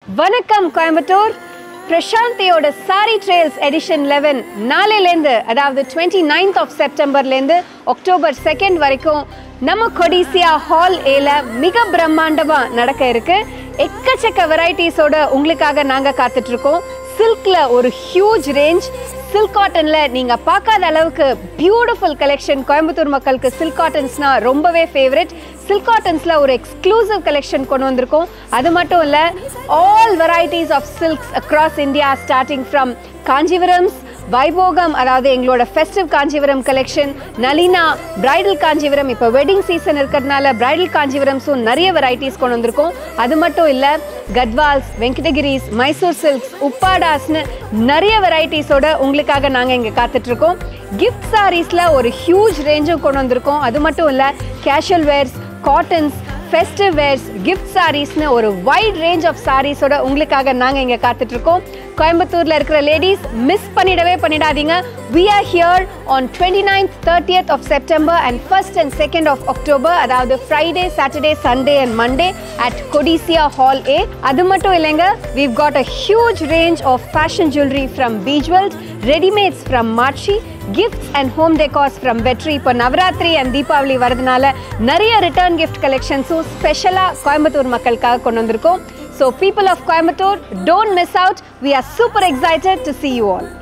வணக்கம் Coimbatore. பிரசாந்தியோட Saree Trails Edition 11 நாளையிலேருந்து அதாவது 29th of Septemberலேருந்து October 2nd வரைக்கும் நம்ம Codissia Hall Aல மிக பிரம்மாண்டமா நடக்க இருக்கு. எக்கச்சக்க வெரைட்டிஸோட உங்களுக்காக நாங்க காத்துட்டு இருக்கோம். சில்க்ல ஒரு ஹியூஜ் ரேஞ்ச், சில்க் காட்டன்ல நீங்க பார்க்காத அளவுக்கு பியூட்டிஃபுல் கலெக்ஷன். கோயம்புத்தூர் மக்களுக்கு சில்க் காட்டன்ஸ்னா ரொம்பவே ஃபேவரட். சில்க் காட்டன்ஸ்ல ஒரு எக்ஸ்க்ளூசிவ் கலெக்ஷன் கொண்டு வந்திருக்கோம். அது மட்டும் இல்ல, all varieties of silks across India, starting from Kanchipurams, Vaibhogam அதாவது எங்களோட festive Kanchipuram collection, Nalina bridal Kanchipuram, இப்போ வெட்டிங் சீசன் இருக்கிறதுனால பிரைடல் காஞ்சிபுரம்ஸும் நிறைய வெரைட்டிஸ் கொண்டு வந்திருக்கோம். அது மட்டும் இல்லை, கத்வால்ஸ், வெங்கடகிரிஸ், மைசூர் சில்க்ஸ், உப்பாடாஸ்னு நிறைய வெரைட்டிஸோட உங்களுக்காக நாங்கள் இங்கே காத்துட்ருக்கோம். கிஃப்ட் சாரீஸில் ஒரு ஹியூஜ் ரேஞ்சும் கொண்டு வந்திருக்கோம். அது மட்டும் இல்லை, casual wears, cottons, festive wears, gift சாரீஸ்னு ஒரு வைட் ரேஞ்ச் ஆஃப் சாரீஸோட உங்களுக்காக நாங்கள் இங்கே காத்துட்ருக்கோம். கோயம்புத்தூரில் இருக்கிற லேடிஸ் மிஸ் பண்ணிடாதீங்க. We are here on 29th, 30th of September and 1st and 2nd of October, அதாவது Friday, Saturday, Sunday and Monday at Codissia Hall A. அது மட்டும் இல்லைங்க, we've got a huge range of fashion jewelry from Jewellery, Readymades from maatshi, gifts and home decors from Wedtree. இப்போ Navaratri and Deepavali வரதுனால நிறைய return gift கலெக்ஷன்ஸும் ஸ்பெஷலாக கோயம்புத்தூர் மக்களுக்காக கொண்டு வந்திருக்கோம். So people of Coimbatore, don't miss out. We are super excited to see you all.